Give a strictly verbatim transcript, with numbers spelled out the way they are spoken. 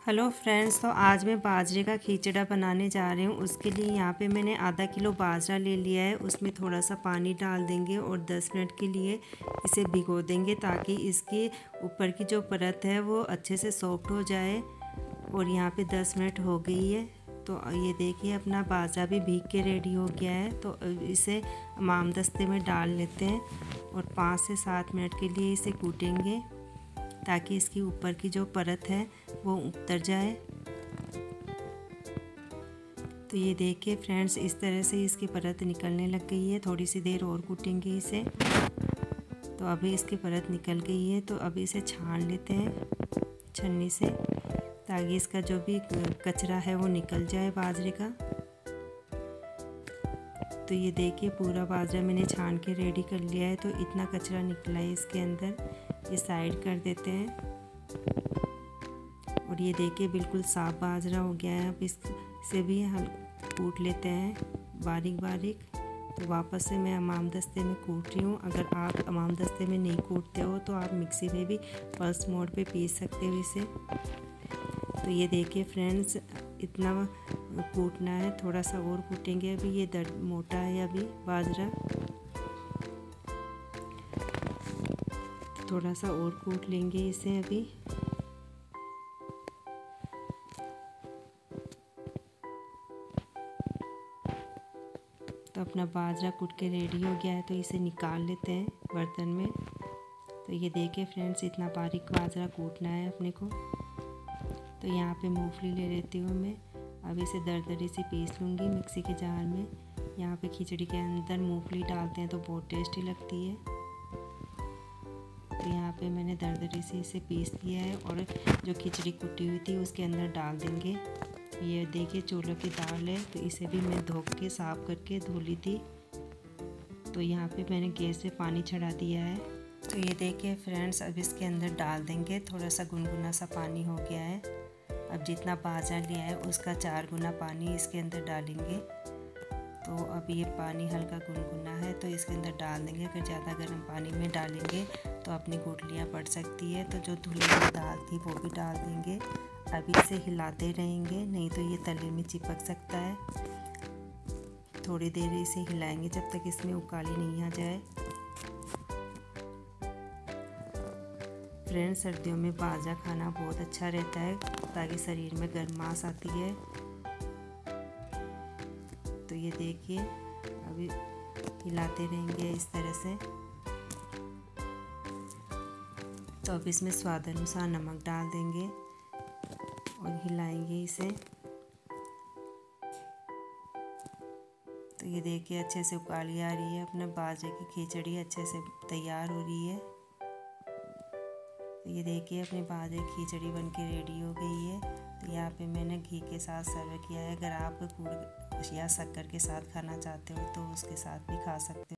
Hello friends, तो आज मैं बाजरे का खिचड़ा बनाने जा रही हूँ। उसके लिए यहाँ पे मैंने आधा किलो बाजरा ले लिया है। उसमें थोड़ा सा पानी डाल देंगे और दस मिनट के लिए इसे भिगो देंगे ताकि इसके ऊपर की जो परत है वो अच्छे से सॉफ्ट हो जाए। और यहाँ पे दस मिनट हो गई है, तो ये देखिए अपना बाजरा भी भीग के रेडी हो गया है। तो इसे इमाम दस्ते में डाल लेते हैं और पाँच से सात मिनट के लिए इसे कूटेंगे ताकि इसकी ऊपर की जो परत है वो उतर जाए। तो ये देखिए फ्रेंड्स, इस तरह से इसकी परत निकलने लग गई है। थोड़ी सी देर और कूटेंगे इसे। तो अभी इसकी परत निकल गई है, तो अभी इसे छान लेते हैं छन्नी से ताकि इसका जो भी कचरा है वो निकल जाए बाजरे का। तो ये देखिए पूरा बाजरा मैंने छान के रेडी कर लिया है। तो इतना कचरा निकला है इसके अंदर, ये साइड कर देते हैं। और ये देखिए बिल्कुल साफ बाजरा हो गया है। अब इससे भी हम कूट लेते हैं बारीक बारीक। तो वापस से मैं इमाम दस्ते में कूट रही हूँ। अगर आप इमाम दस्ते में नहीं कूटते हो तो आप मिक्सी में भी पल्स मोड पे पीस सकते हो इसे। तो ये देखिए फ्रेंड्स, इतना कूटना है, थोड़ा सा और कूटेंगे। अभी ये दर्द मोटा है अभी बाजरा, थोड़ा सा और कूट लेंगे इसे अभी। तो अपना बाजरा कूट के रेडी हो गया है, तो इसे निकाल लेते हैं बर्तन में। तो ये देखिए फ्रेंड्स, इतना बारीक बाजरा कूटना है अपने को। तो यहाँ पे मूंगफली ले लेती हूँ मैं। अब इसे दरदरी से पीस लूँगी मिक्सी के जार में। यहाँ पे खिचड़ी के अंदर मूंगफली डालते हैं तो बहुत टेस्टी लगती है। तो यहाँ पे मैंने दरदरी से इसे पीस लिया है और जो खिचड़ी कुटी हुई थी उसके अंदर डाल देंगे। ये देखिए चूल्हे की दाल है, तो इसे भी मैं धो के साफ़ करके धो ली थी। तो यहाँ पे मैंने गैस पे पानी चढ़ा दिया है। तो ये देखिए फ्रेंड्स, अब इसके अंदर डाल देंगे। थोड़ा सा गुनगुना सा पानी हो गया है। अब जितना बाजरा लिया है उसका चार गुना पानी इसके अंदर डालेंगे। तो अब ये पानी हल्का गुनगुना है तो इसके अंदर डाल देंगे। अगर ज़्यादा गर्म पानी में डालेंगे तो अपनी गुठलियाँ पड़ सकती है। तो जो धुली हुई दाल थी वो भी डाल देंगे। अभी इसे हिलाते रहेंगे, नहीं तो ये तले में चिपक सकता है। थोड़ी देर इसे हिलाएंगे जब तक इसमें उकाली नहीं आ जाए। फ्रेंड्स, सर्दियों में बाजरा खाना बहुत अच्छा रहता है ताकि शरीर में गर्माश आती है। तो ये देखिए अभी हिलाते रहेंगे इस तरह से। तो अब इसमें स्वाद अनुसार नमक डाल देंगे और हिलाएंगे इसे। तो ये देखिए अच्छे से उकाली आ रही है। अपने बाजरे की खिचड़ी अच्छे से तैयार हो रही है। तो ये देखिए अपने बाजरे की खिचड़ी बनके रेडी हो गई है। तो यहाँ पे मैंने घी के साथ सर्व किया है। अगर आप गुड़ या शक्कर के साथ खाना चाहते हो तो उसके साथ भी खा सकते हो।